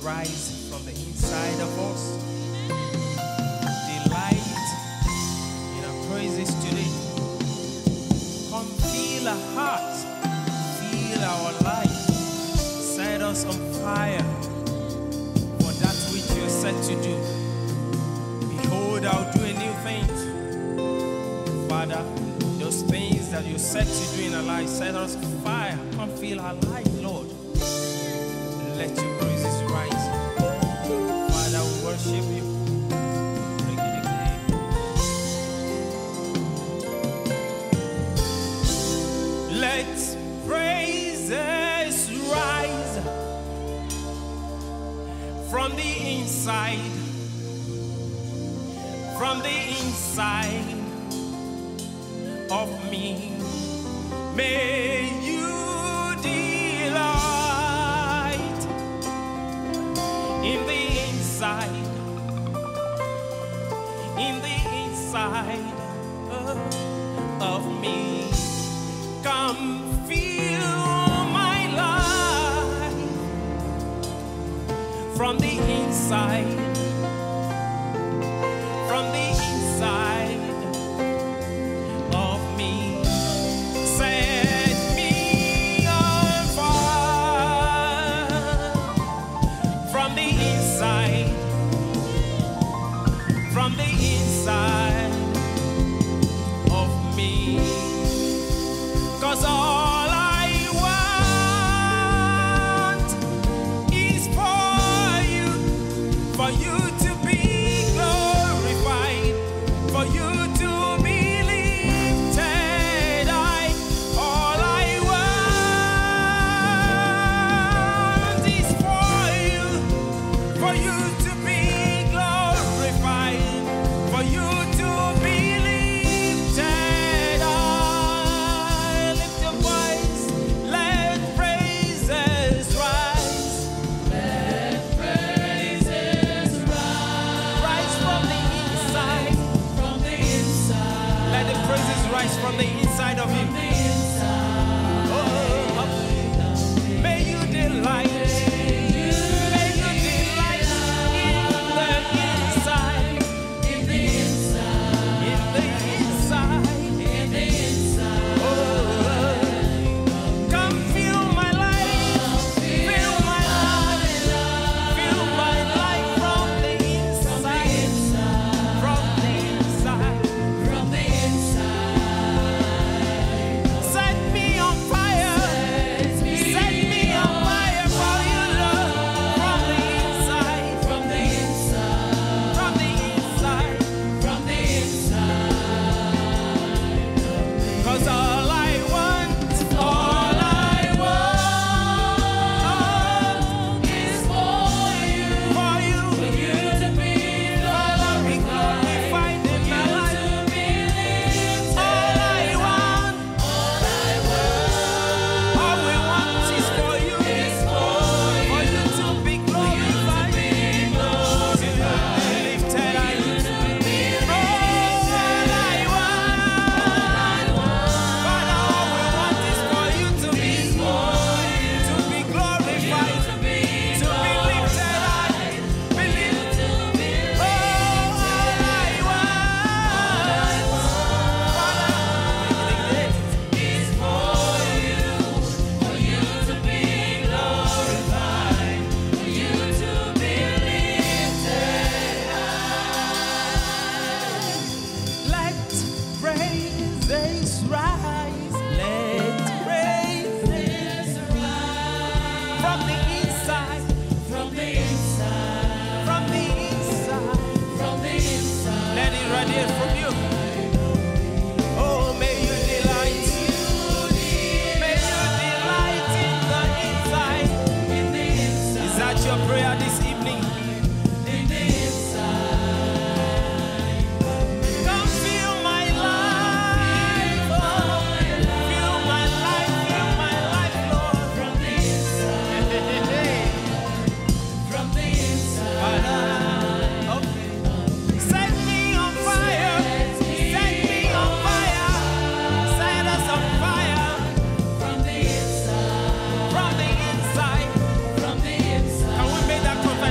rise from the inside of us. Delight in our praises today. Come feel our hearts, feel our life, set us on fire for that which you are set to do. Behold, I'll do a new thing. Father, those things that you set to do in our lives, set us on fire. Come feel our life, Lord. Let your praises rise. Father, we worship you. Let praises rise from the inside, of me. May you delight in the inside of me. Come feel my life from the inside of me. Set me on fire from the inside of me. 'Cause all I want is for you to be glorified, for you to be lifted high. All I want is for you to be glorified, for you to be lifted high. Lift your voice, let praises rise. Let praises rise from the inside. Let the praises rise from the inside of you. Oh, may you delight. May you delight in the inside. Oh, come feel my life, feel my life from the inside, Set me on fire for you, Lord, from the inside, 'Cause all I want is for you to be glorified in my life. All we want is for you to be glorified, to be lifted high. Father, all we want is for you to be glorified, to be lifted high, be lifted. All I want, Father, is for you to be glorified, for you to be lifted high. Let praises rise. Let praises rise from the inside. Let it radiate from you. Oh, may you delight. May you delight in the inside. Is that your prayer this evening? Come feel my life, oh, feel my life, Lord. Father, okay. Set me on fire, set us on fire from the inside. Can we make that confession?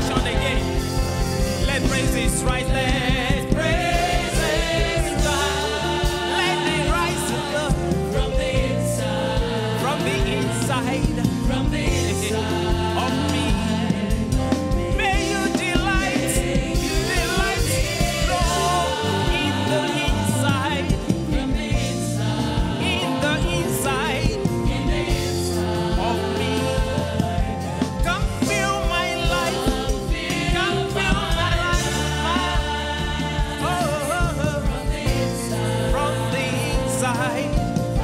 rise, let praises rise. Let it rise from the inside, from the inside of me. May you delight, Lord, in the inside, in the inside of me. Come fill my life, come fill my life, from the inside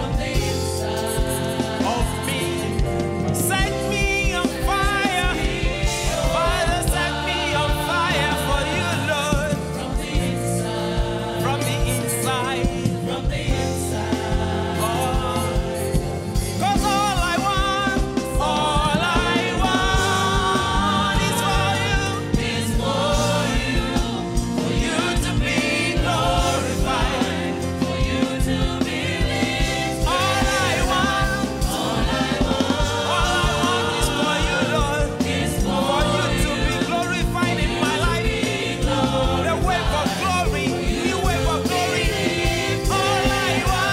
of me. Set me on fire, Father, set me on fire for you, Lord. From the inside, oh, 'cause all I want is for you to be glorified, for you to be lifted. All I want is for you, Lord, for you to be glorified in my life. The wave of glory, the wave of glory. All I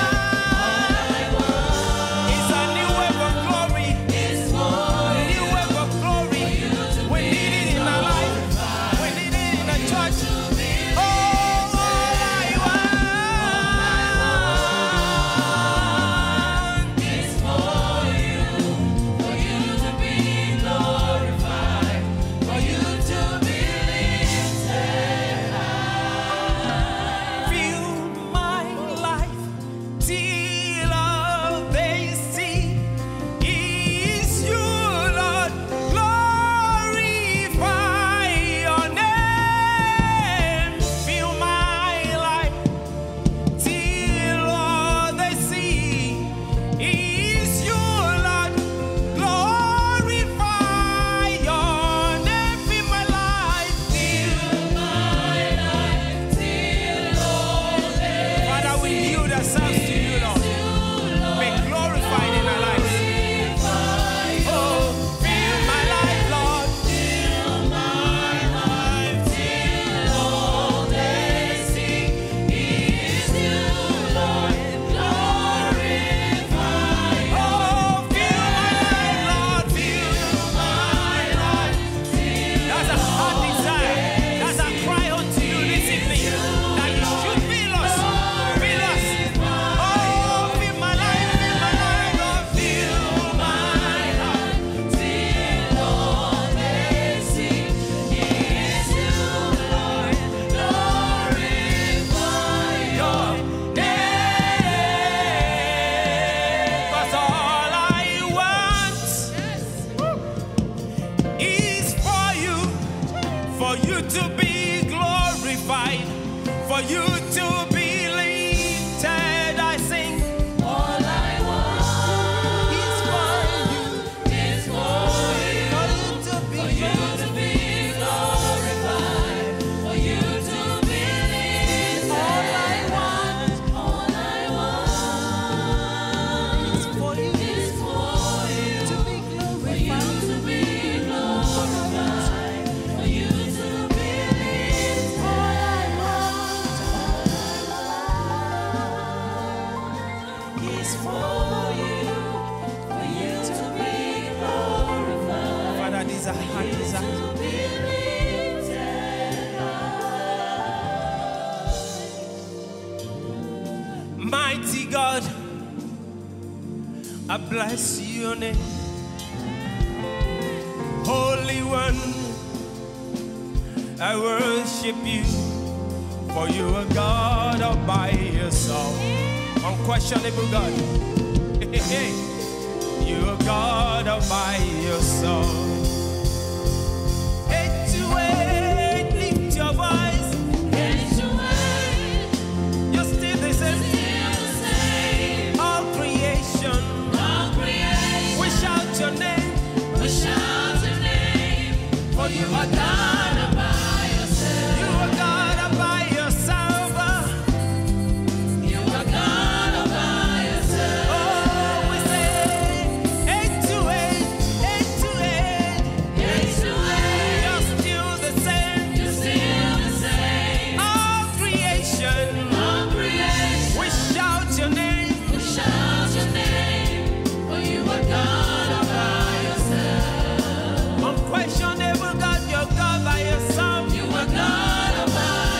want is a new wave of glory, new wave of glory. We need it in our life, we need it in the church. All I want is for you to be glorified, for you to be lifted high. Fill my life till all they see is you, Lord. Glorify your name. Fill my life till all they see is you, Lord. Glorify your name. Fill my life till all they Father, we yield ourselves to you, Lord. Be glorified in our lives. Oh, fill my life, Lord. Fill my life till all they see is you, Lord. Glorify. Oh, fill my life, Lord. Fill my life. That's a heart desire. That's a cry unto you this evening. That you should fill us. Fill us. Oh, fill my life, Lord. Fill my life till all they see is you, Lord. Glorify your name. 'Cause all I want is for you to be glorified, for you to be lifted. I sing. All I want is for you to be glorified, for you to be lifted. All I want is for you to be glorified, for you to be glorified, for you to be lifted. All I want is for you to be glorified. Father, these are heart desires. Mighty God, I bless your name. Holy One, I worship you, for you are God all by yourself. Unquestionable God. You are God all by yourself. Head to head, lift your voice. Head to head, you're still the same. All creation, we shout your name. For you are God all by yourself. You are God all by yourself. You are God all by yourself. Oh, we say, head to head, head to head. Head to head. You're still the same. You're still the same. unquestionable God, you're God by yourself. You are God all by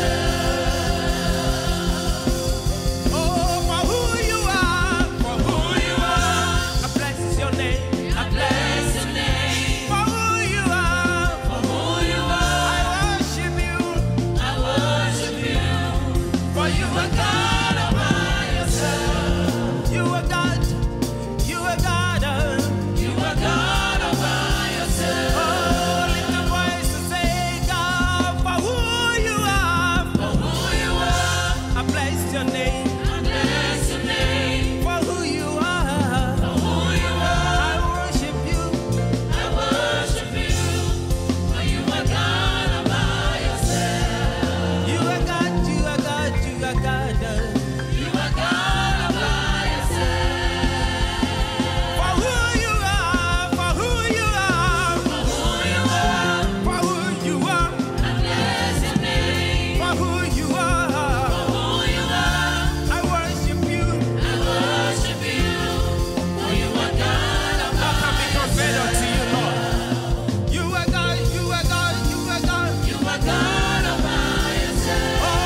yourself. Oh, for who you are, For who you are, I bless your name. I bless your name. For who you are, For who you I are, worship you. I worship you. For you are God all by yourself. You are God. You are God. You are God all by yourself. Oh, lift the voice and say, God, for who you are, For who you are, I bless your name. I bless your name. For who you are, For who you are, I worship you. I worship you. For you are God all by yourself. You are God. You are God. You are God. You are God all by yourself. For who you are, for who you are, For who you are, for who you are, I bless your name. for who you are, For who you are, I worship you. I worship you. For you are God all How can by we compare yourself. to you, Lord? You are God. You are God. You are God. You are God all by yourself. Oh,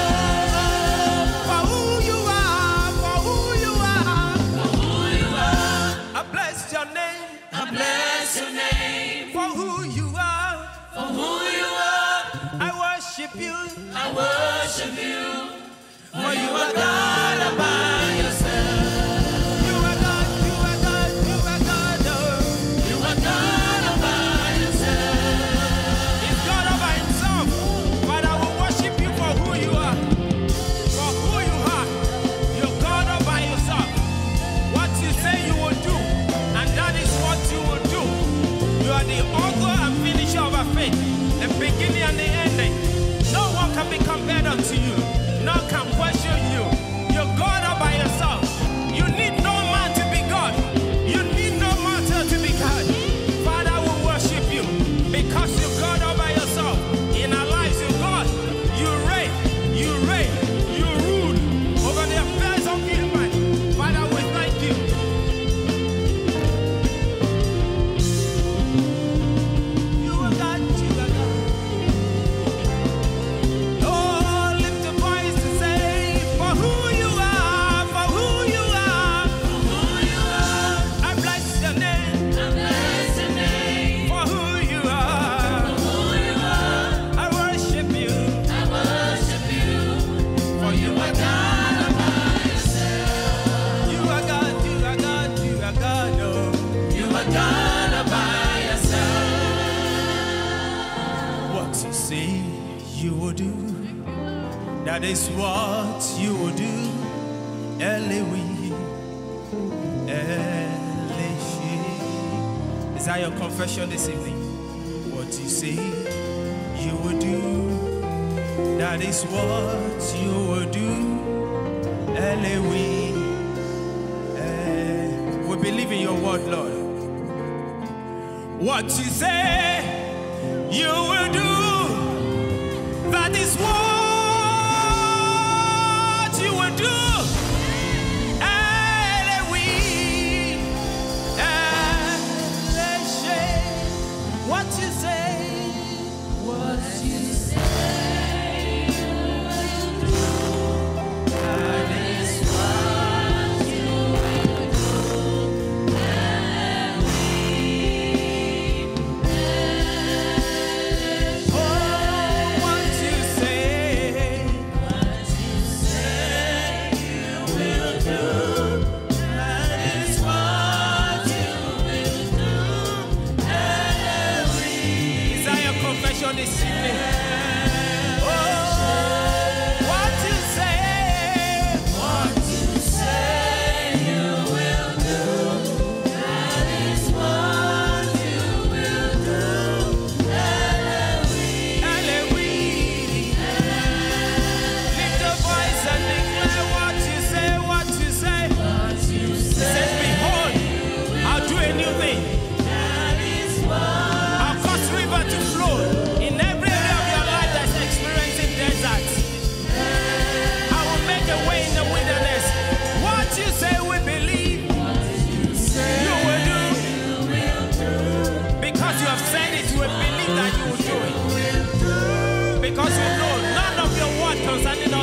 for who you are, for who you are, For who you are, I bless your name. I bless your name. For who you are, For who you are, I worship you. I worship you. For you are God all by yourself. You are God. You are God. You are God. Oh. You are God all by yourself. He's God all by himself. But I will worship you for who you are. For who you are. You're God all by yourself. What you say you will do, and that is what you will do. You are the author and finisher of our faith, the beginning and the ending. No one can be compared unto you. None can question you. You're God all by yourself. You need no man to be God. You need no mortal to be God. Father, we worship you because you're God all by yourself. In our lives, you're God. You reign, you rule over the affairs of human. Father, we thank you. You are God, you are God. Oh, lift the voice to say, for who you are, for who you are, For who you are, I bless your name. I bless your name. For who you are, For who you are, I worship you. I worship you. For you are God all by yourself. You are God, you are God, you are God. Oh, You are God all by yourself. what you say you will do, that is what you will do. Elewi, Eleshi. Is that your confession this evening? What you say you will do, that is what you will do. Elewi, we believe in your word, Lord. What you say you will do, that is what you will do. Elewi, Eleshe. What you say, What you say you will do, that is what you will do. oh, what you say, What you say you will do, that is what you will do. is that your confession this evening? Oh, what you say, What you say you will do, that is what you will do. Elewi. Lift your voice and declare what you say, what you say. What you He says, behold, I'll do a new thing. that is what I'll cause river to flow in every area of your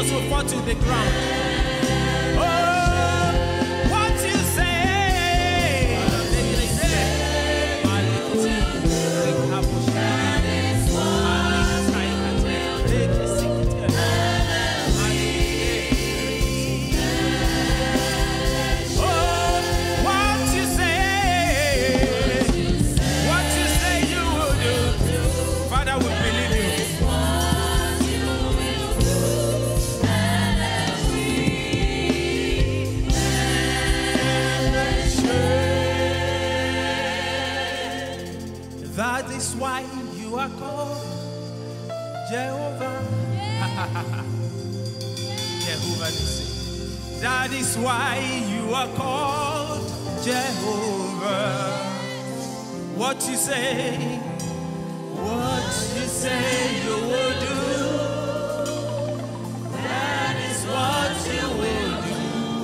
demons will fall to the ground. Oh, what you say? That is why you are called Jehovah. Jehovah Nissi. That is why you are called Jehovah. What you say you will do. That is what you will do.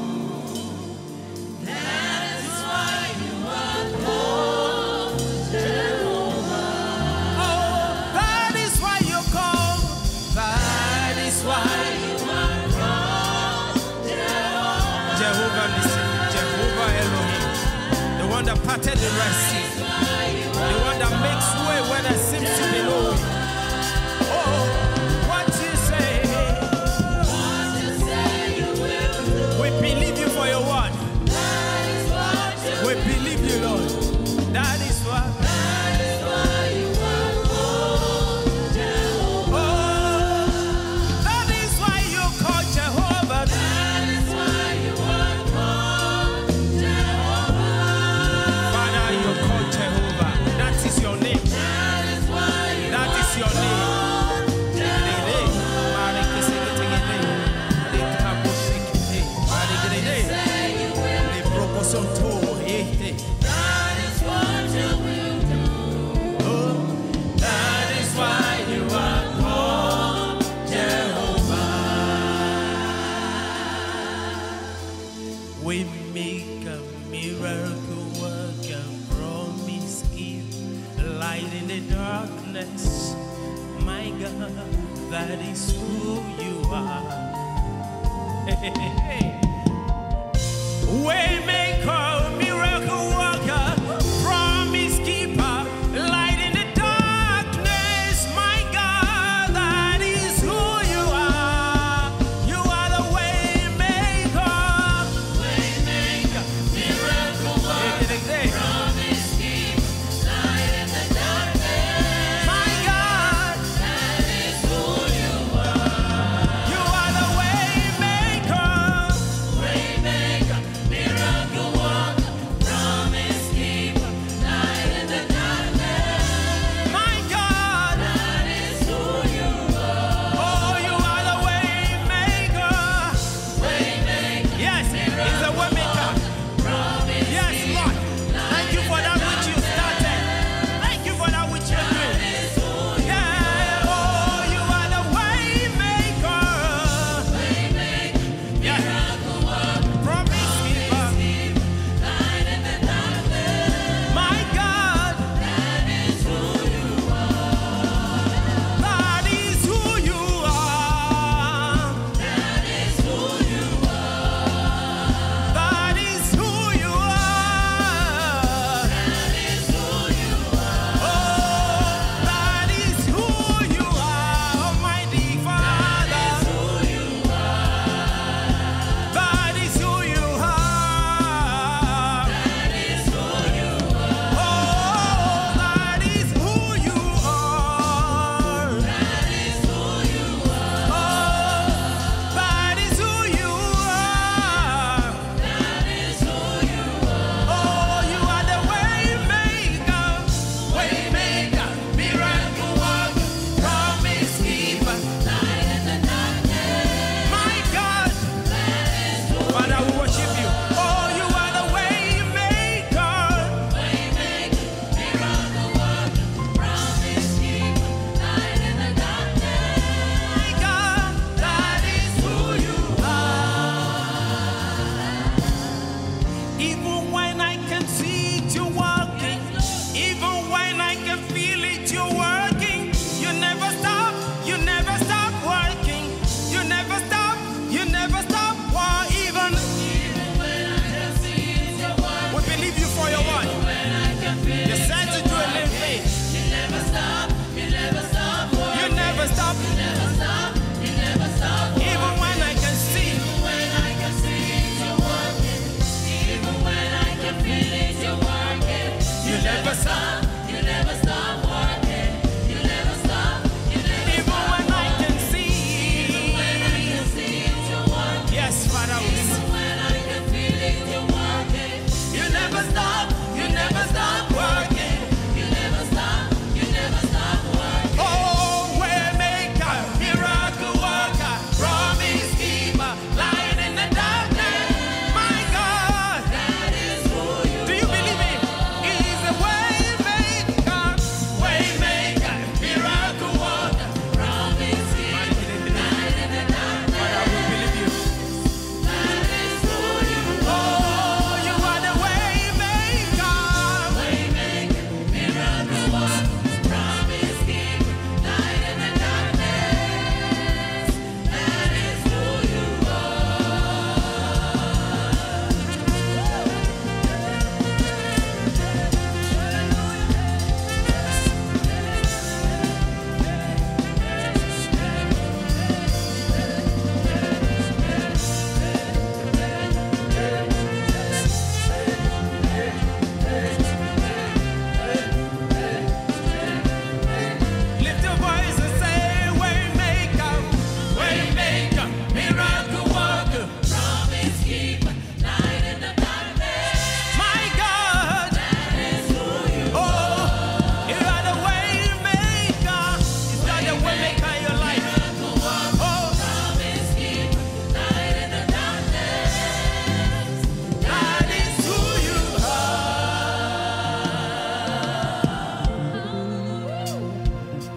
That is why you are called Jehovah. That is why you are called Jehovah. Jehovah Nissi, Jehovah Elohim, the one that parted the Red Sea, the one that makes way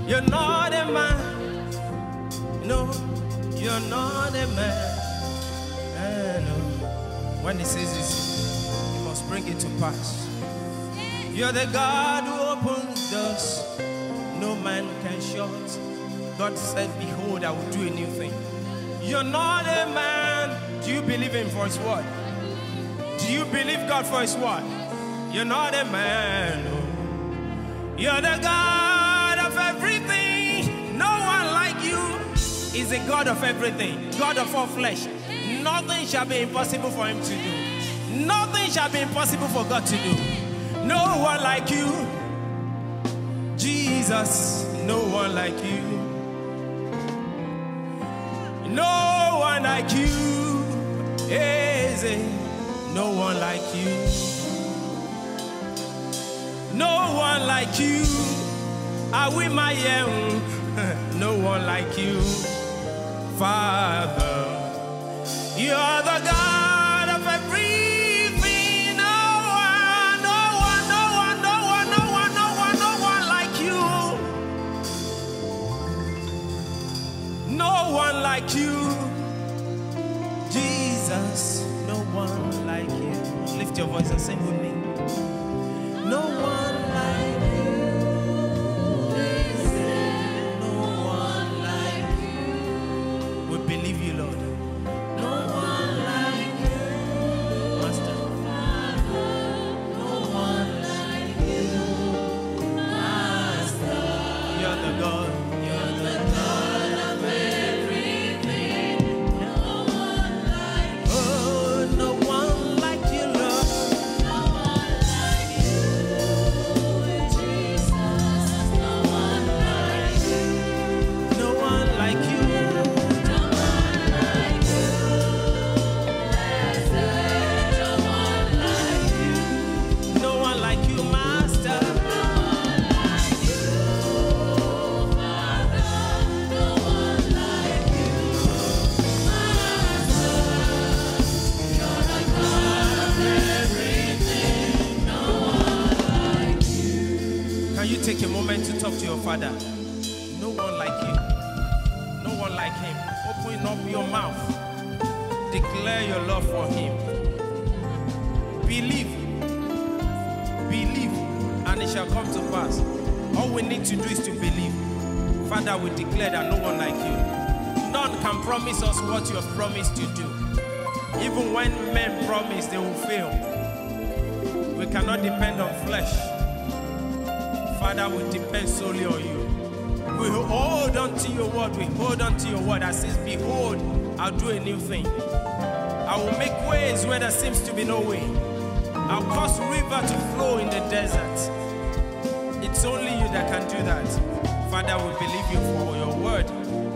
You're not a man. No, you're not a man. No. When he says this, he must bring it to pass. You're the God who opens doors no man can shut. God said, behold, I will do a new thing. You're not a man. Do you believe him for his word? Do you believe God for his word? You're not a man. No. You're the God of everything. No one like you is a God of everything. God of all flesh. Nothing shall be impossible for him to do. Nothing shall be impossible for God to do. No one like you. Jesus, no one like you. No one like you. Easy. No one like you. No one like you. Are we my young? No one like you. Father, you're the God of everything. No one, no one, no one, no one, no one, no one, no one like you. No one like you. Jesus, no one like you. Lift your voice and sing with me. No one like you. Jesus, no one like you. We believe you, Lord. No one like you. Master. No one like you. Master. You're the God. You're the God of everything. No one like you. Oh, no one like you, Lord. No one like you. Jesus. No one like you. No one like you. No one like you. No one like you. No one like you, Master. No one like you, Father. No one like you, Master. You're the God of everything. No one like you. Can you take a moment to talk to your Father? No one like you. No one like him. Open up your mouth. Declare your love for him. Believe. Believe. And it shall come to pass. All we need to do is to believe. Father, we declare that no one like you. None can promise us what you have promised to do. Even when men promise, they will fail. We cannot depend on flesh. Father, we depend solely on you. We hold on to your word. We hold on to your word that says, behold, I'll do a new thing. I will make ways where there seems to be no way. I'll cause river to flow in the desert. It's only you that can do that. Father, we believe you for your word.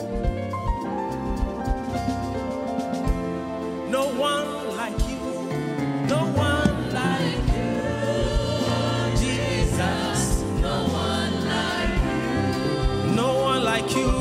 No one like you. No one like you. Jesus. No one like you. No one like you.